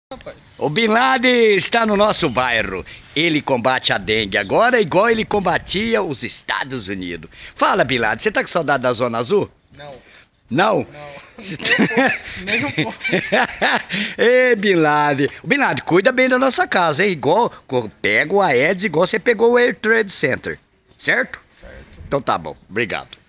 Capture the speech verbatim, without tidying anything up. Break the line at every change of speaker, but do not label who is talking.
Rapaz.
O Bin Laden está no nosso bairro. Ele combate a dengue agora igual ele combatia os Estados Unidos. Fala, Bin Laden, você tá com saudade da Zona Azul?
Não.
Não?
Não.
Você
Nem um pouco.
Ei, Bin Laden. Bin Laden, cuida bem da nossa casa, hein? Igual, pega o Aedes igual você pegou o World Trade Center. Certo?
Certo.
Então tá bom. Obrigado.